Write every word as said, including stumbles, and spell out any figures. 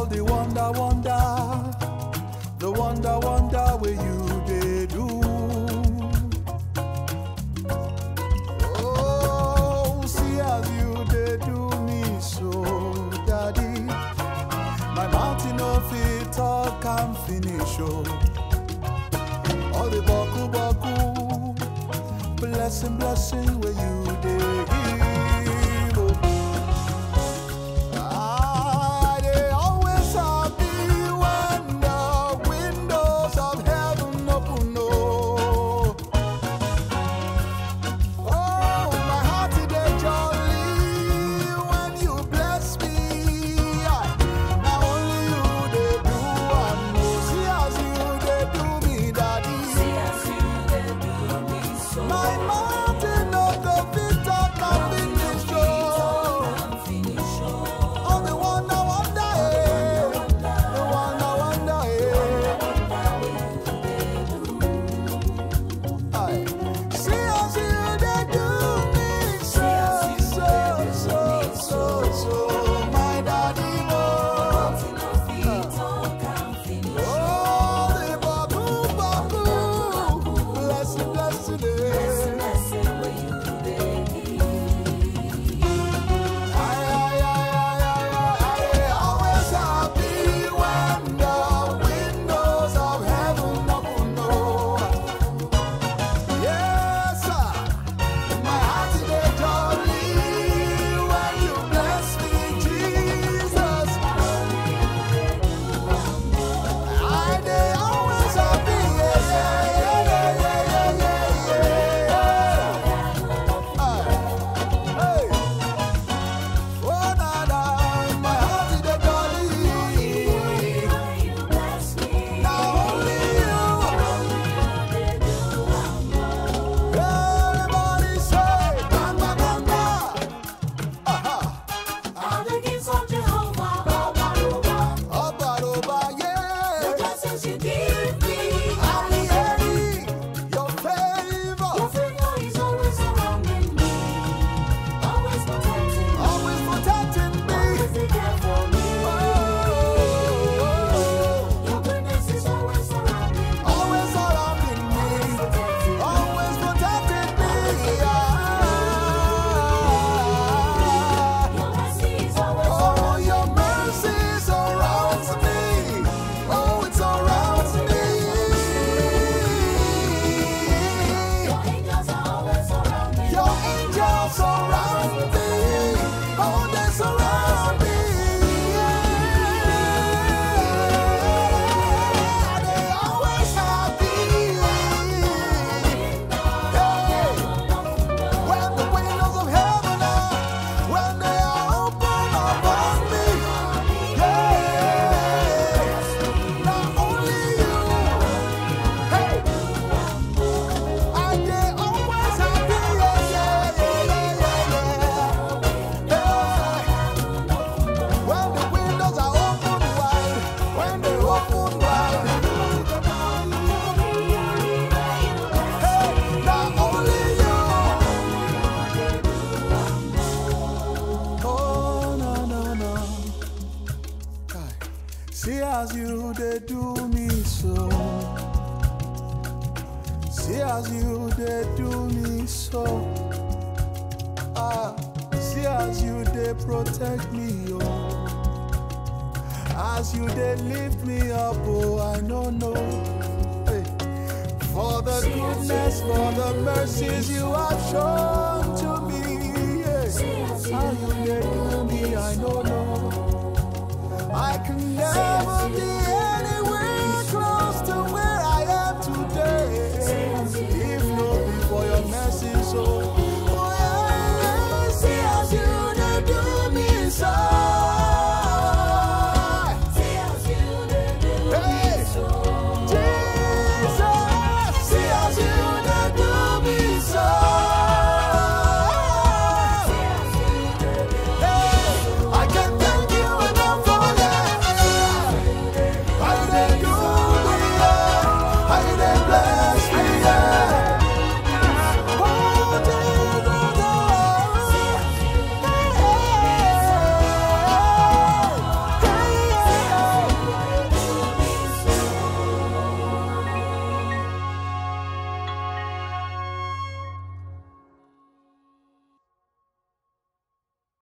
all the wonder, wonder, the wonder, wonder where you they do. Oh, see as you they do me so, Daddy. My mountain of it all can finish, oh. All the baku baku, blessing, blessing where you they give. See as you they do me so. See as you they do me so. Ah, see as you they protect me, oh. As you they lift me up, oh, I don't know. Hey. For the goodness, for the mercies you have shown to me. Yeah. How you they do me, I don't know. I can never be